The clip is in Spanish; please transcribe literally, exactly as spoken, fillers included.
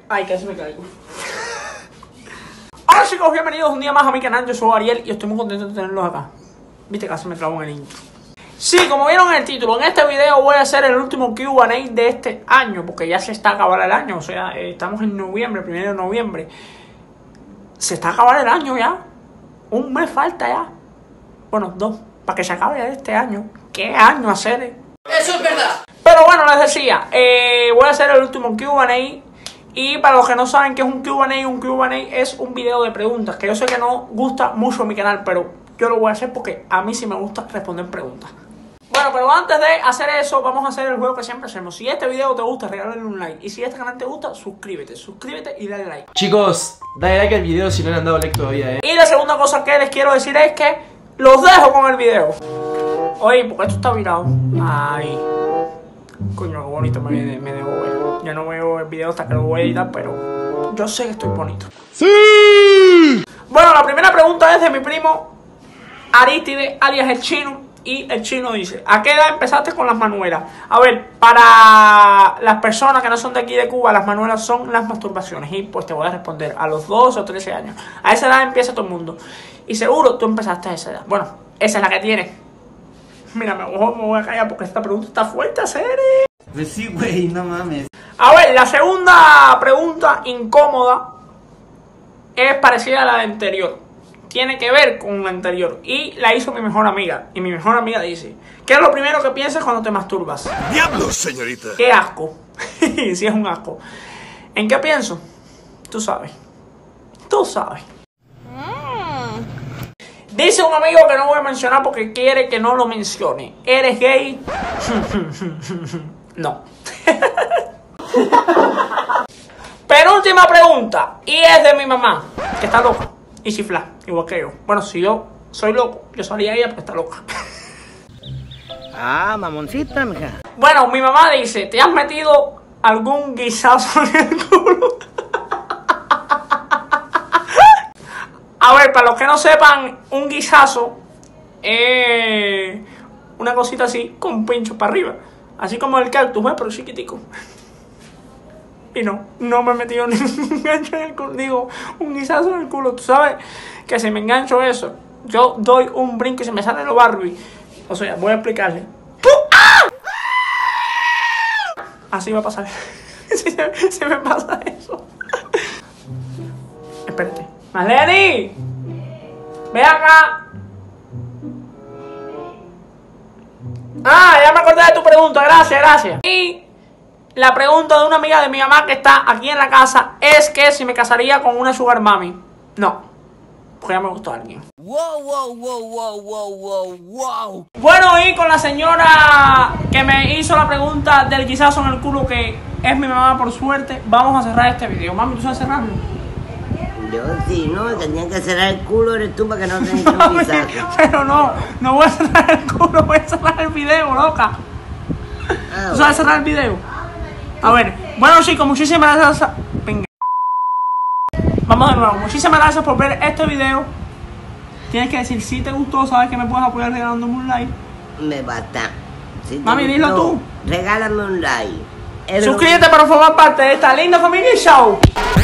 Ay, casi me caigo. Hola chicos, bienvenidos un día más a mi canal. Yo soy Ariel y estoy muy contento de tenerlos acá. Viste, casi me clavo en el intro. Sí, como vieron en el título, en este video voy a hacer el último Q and A de este año, porque ya se está acabando el año. O sea, eh, estamos en noviembre, primero de noviembre. Se está acabando el año ya. Un mes falta ya. Bueno, dos, para que se acabe este año. ¿Qué año hacer? Eso es verdad. Pero bueno, les decía, eh, voy a hacer el último Q and A. Y para los que no saben qué es un Q and A, un Q and A es un video de preguntas, que yo sé que no gusta mucho en mi canal, pero yo lo voy a hacer porque a mí sí me gusta responder preguntas. Bueno, pero antes de hacer eso, vamos a hacer el juego que siempre hacemos. Si este video te gusta, regálale un like. Y si este canal te gusta, suscríbete, suscríbete y dale like. Chicos, dale like al video si no le han dado like todavía, eh. Y la segunda cosa que les quiero decir es que los dejo con el video. Oye, porque esto está virado. Ay, coño, qué bonito me, me debo ver. Ya no veo el video hasta que lo voy a editar, pero yo sé que estoy bonito. ¡Sí! Bueno, la primera pregunta es de mi primo Aristide, alias el Chino. Y el Chino dice: ¿a qué edad empezaste con las manuelas? A ver, para las personas que no son de aquí de Cuba, las manuelas son las masturbaciones. Y pues te voy a responder: a los doce o trece años. A esa edad empieza todo el mundo. Y seguro tú empezaste a esa edad. Bueno, esa es la que tienes. Mira, me voy a callar porque esta pregunta está fuerte, serio. Pues sí, güey, no mames. A ver, la segunda pregunta incómoda es parecida a la anterior. Tiene que ver con la anterior. Y la hizo mi mejor amiga. Y mi mejor amiga dice: ¿qué es lo primero que piensas cuando te masturbas? ¡Diablos, señorita! ¡Qué asco! Sí, es un asco. ¿En qué pienso? Tú sabes. Tú sabes. Mm. Dice un amigo que no voy a mencionar porque quiere que no lo mencione. ¿Eres gay? No. Penúltima pregunta. Y es de mi mamá, que está loca y chifla, igual que yo. Bueno, si yo soy loco, yo salía a ella porque está loca. Ah, mamoncita, mija. Bueno, mi mamá dice: ¿te has metido algún guisazo en el culo? A ver, para los que no sepan, un guisazo es una cosita así con pincho para arriba. Así como el cactus, ¿eh? Pero chiquitico. Y no, no me he metido ningún gancho en el culo. Digo, un guisazo en el culo. Tú sabes que si me engancho eso, yo doy un brinco y se me sale lo Barbie. O sea, voy a explicarle. ¡Ah! Así va a pasar. Si se, se me pasa eso. Espérate. ¡Marleni! ¡Ve acá! Ah, ya me acordé de tu pregunta. Gracias, gracias. Y la pregunta de una amiga de mi mamá que está aquí en la casa es que si me casaría con una sugar mami. No, porque ya me gustó alguien. Wow, wow, wow, wow, wow, wow, wow. Bueno, y con la señora que me hizo la pregunta del guisazo en el culo, que es mi mamá por suerte, vamos a cerrar este video. Mami, ¿tú sabes cerrarlo? Yo sí, ¿no? Tenían que cerrar el culo, eres tú para que no tengas un Mami, guisazo. pero no, no voy a cerrar el culo, voy a cerrar el video, loca. Ah, ¿Tú sabes cerrar el video? A ver, bueno chicos, muchísimas gracias. Venga. Vamos de nuevo, muchísimas gracias por ver este video. Tienes que decir si te gustó, sabes que me puedes apoyar regalándome un like. me basta. Si te Mami, dilo gustó, tú. Regálame un like. Eres Suscríbete para formar parte de esta linda familia y chao.